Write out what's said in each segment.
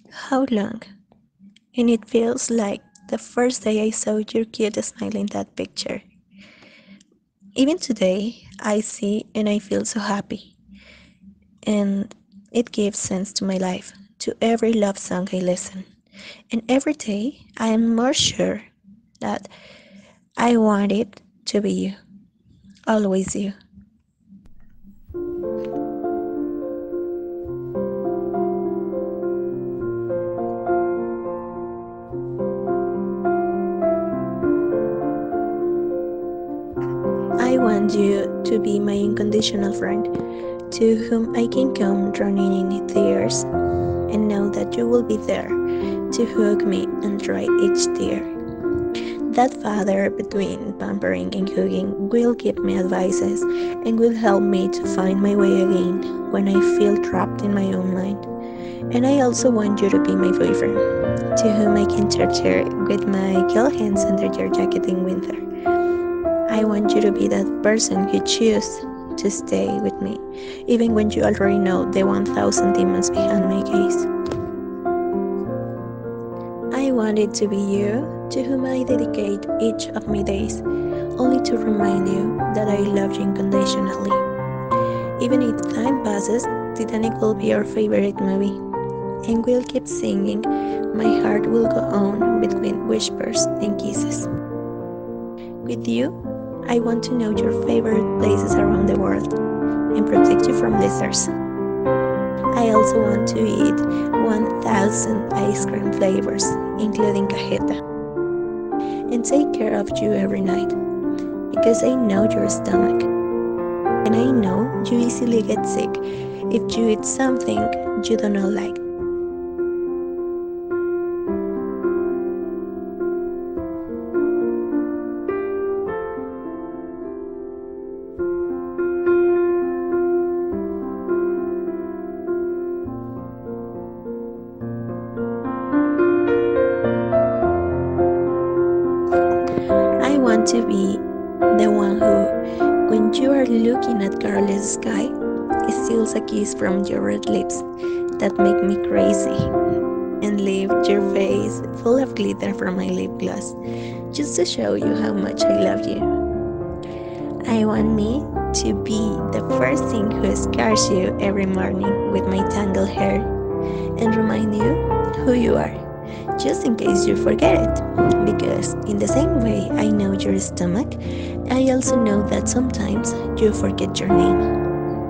How long? And it feels like the first day I saw your cute smile in that picture. Even today, I see and I feel so happy. And it gives sense to my life, to every love song I listen. And every day, I am more sure that I want it to be you, always you. I want you to be my unconditional friend, to whom I can come running in tears and know that you will be there to hug me and dry each tear. That father between pampering and hugging will give me advices and will help me to find my way again when I feel trapped in my own mind. And I also want you to be my boyfriend, to whom I can torture with my cold hands under your jacket in winter. I want you to be that person who chooses to stay with me, even when you already know the 1,000 demons behind my gaze. I want it to be you to whom I dedicate each of my days, only to remind you that I love you unconditionally. Even if time passes, Titanic will be our favorite movie, and we'll keep singing. My heart will go on between whispers and kisses. With you, I want to know your favorite places around the world and protect you from lizards. I also want to eat 1,000 ice cream flavors, including cajeta, and take care of you every night because I know your stomach and I know you easily get sick if you eat something you do not like. I want to be the one who, when you are looking at careless sky, steals a kiss from your red lips that make me crazy and leave your face full of glitter from my lip gloss just to show you how much I love you. I want me to be the first thing who scares you every morning with my tangled hair and remind you who you are, just in case you forget it. Because, in the same way I know your stomach, I also know that sometimes you forget your name.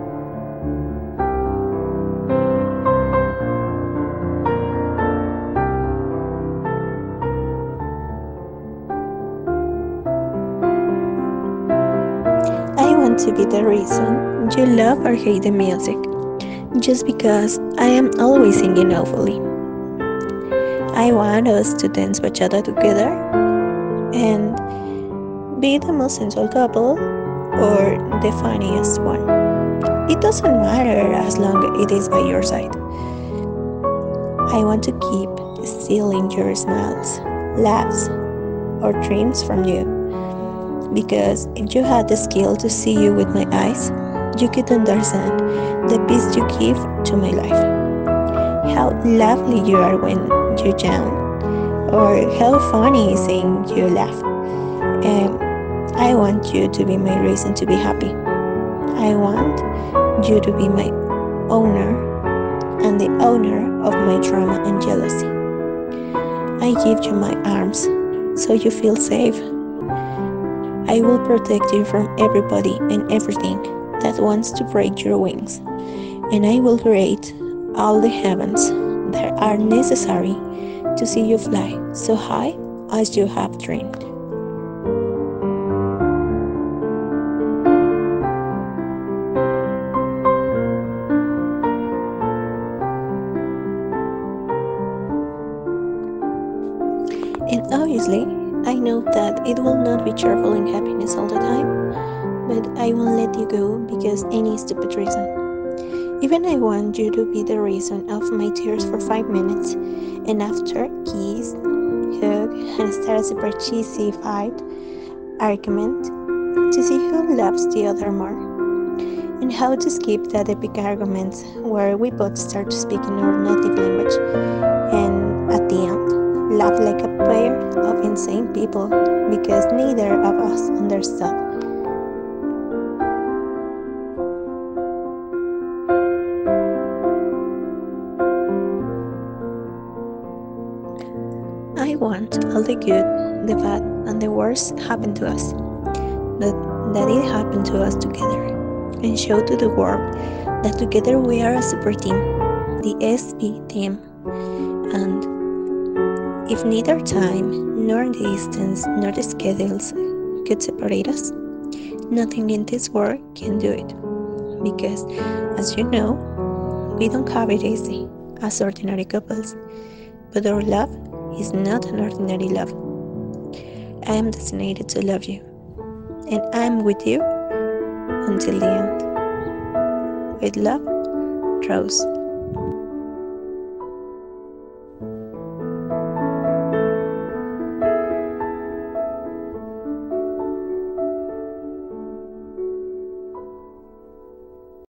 I want to be the reason you love or hate the music, just because I am always singing awfully. I want us to dance bachata together and be the most sensual couple or the funniest one. It doesn't matter as long it is by your side. I want to keep stealing your smiles, laughs, or dreams from you. Because if you had the skill to see you with my eyes, you could understand the peace you give to my life. How lovely you are when you yawn, or how funny seeing you laugh. And I want you to be my reason to be happy. I want you to be my owner and the owner of my trauma and jealousy. I give you my arms so you feel safe. I will protect you from everybody and everything that wants to break your wings. And I will create all the heavens that are necessary to see you fly so high as you have dreamed. And obviously, I know that it will not be cheerful and happiness all the time, but I won't let you go because any stupid reason. Even I want you to be the reason of my tears for 5 minutes, and after kiss, hug, and start a super cheesy fight, argument, to see who loves the other more. and how to skip that epic argument where we both start to speak in our native language and at the end laugh like a pair of insane people because neither of us understood. I want all the good, the bad, and the worst happen to us, but that it happened to us together, and show to the world that together we are a super team, the SB team, and if neither time, nor the distance, nor the schedules could separate us, nothing in this world can do it, because, as you know, we don't have it easy as ordinary couples, but our love is not an ordinary love. I am designated to love you, and I am with you until the end. With love, Rose.